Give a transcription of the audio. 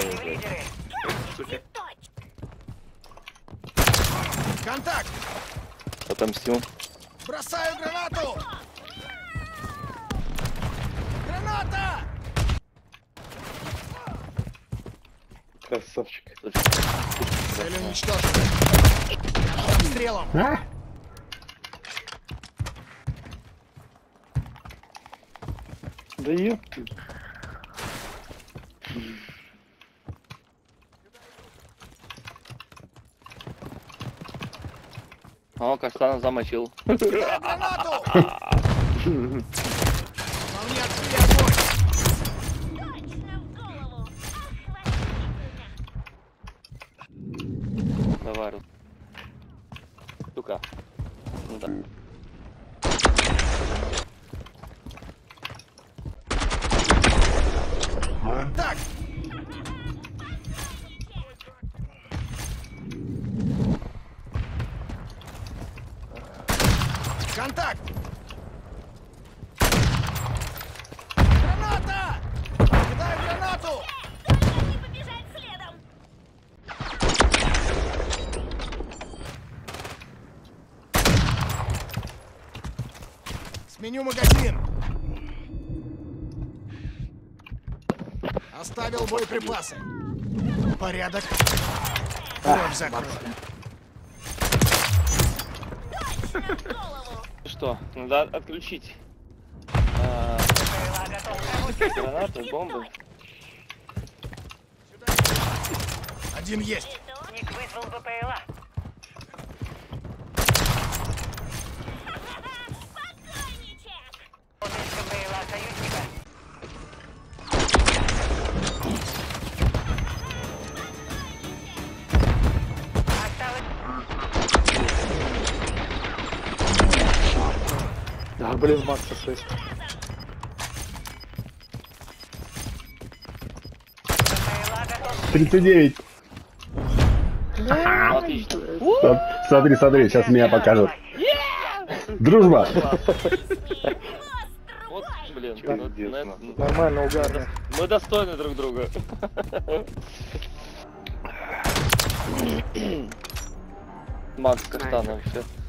уже. Контакт! Отомстил. Бросаю гранату! Граната! Красавчик. Цель уничтожена. Обстрелом. Да ёпты. О, Каштанов замочил. Кидаю гранату! Вполне открыли огонь! Точно в голову! Давай, Рус. Сука. Ну да. Так! Контакт! Граната! Кидаю гранату! Не побежать следом! Сменю магазин! Оставил боеприпасы. Порядок. Кровь закрою. Точно в голову! Что, надо отключить гранаты, бомбы. Один есть. Ник вызвал БПЛА. Спокойничек! БПЛА союзника. Осталось Да, блин, Макса 6. БПЛА готов. 39. Отлично. Смотри, смотри, сейчас меня покажут. Дружба. Вот, блин, Пиздец, ну, Нормально, угарно. мы достойны друг друга. Макс Каштанов, все.